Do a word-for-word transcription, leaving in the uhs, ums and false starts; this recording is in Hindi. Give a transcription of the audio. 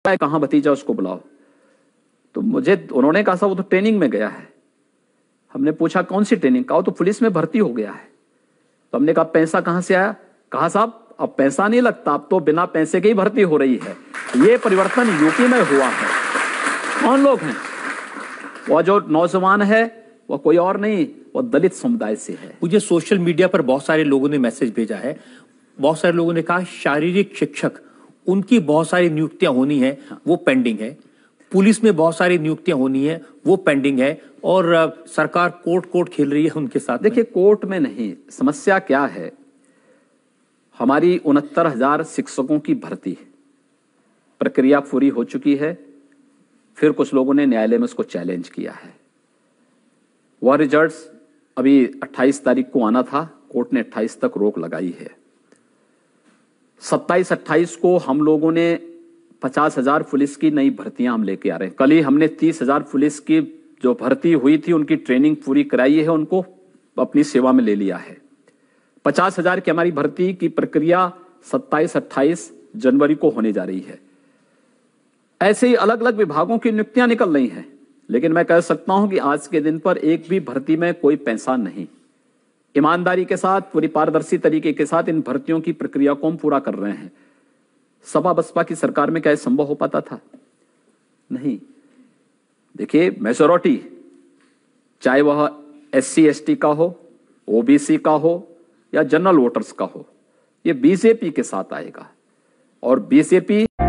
कहाँ भतीजा उसको बुलाओ। तो मुझे उन्होंने कहा साहब वो तो ट्रेनिंग में गया है। हमने पूछा कौन सी ट्रेनिंग, कहा तो पुलिस में भर्ती हो गया है। तो हमने कहा पैसा कहां से आया, कहा साहब अब पैसा नहीं लगता, अब तो बिना पैसे के ही भर्ती हो रही है। ये परिवर्तन यूपी में हुआ है। कौन लोग हैं वो? जो नौजवान है वो कोई और नहीं, वो दलित समुदाय से है। मुझे सोशल मीडिया पर बहुत सारे लोगों ने मैसेज भेजा है, बहुत सारे लोगों ने कहा शारीरिक शिक्षक उनकी बहुत सारी नियुक्तियां होनी है, वो पेंडिंग है। पुलिस में बहुत सारी नियुक्तियां होनी है, वो पेंडिंग है। और सरकार कोर्ट कोर्ट खेल रही है उनके साथ। देखिए कोर्ट में नहीं, समस्या क्या है, हमारी उनहत्तर हजार शिक्षकों की भर्ती प्रक्रिया पूरी हो चुकी है। फिर कुछ लोगों ने न्यायालय में उसको चैलेंज किया है। वह रिजल्ट्स अभी अट्ठाईस तारीख को आना था, कोर्ट ने अट्ठाईस तक रोक लगाई है। सत्ताईस अट्ठाईस को हम लोगों ने पचास हजार पुलिस की नई भर्तियां हम लेके आ रहे हैं। कल ही हमने तीस हजार पुलिस की जो भर्ती हुई थी उनकी ट्रेनिंग पूरी कराई है, उनको अपनी सेवा में ले लिया है। पचास हजार की हमारी भर्ती की प्रक्रिया सत्ताईस अट्ठाईस जनवरी को होने जा रही है। ऐसे ही अलग अलग विभागों की नियुक्तियां निकल रही हैं, लेकिन मैं कह सकता हूं कि आज के दिन पर एक भी भर्ती में कोई पैसा नहीं। ईमानदारी के साथ, पूरी पारदर्शी तरीके के साथ इन भर्तियों की प्रक्रिया को हम पूरा कर रहे हैं। सपा बसपा की सरकार में क्या संभव हो पाता था? नहीं। देखिए मेजोरिटी, चाहे वह एससी एसटी का हो, ओबीसी का हो या जनरल वोटर्स का हो, ये बीजेपी के साथ आएगा। और बीजेपी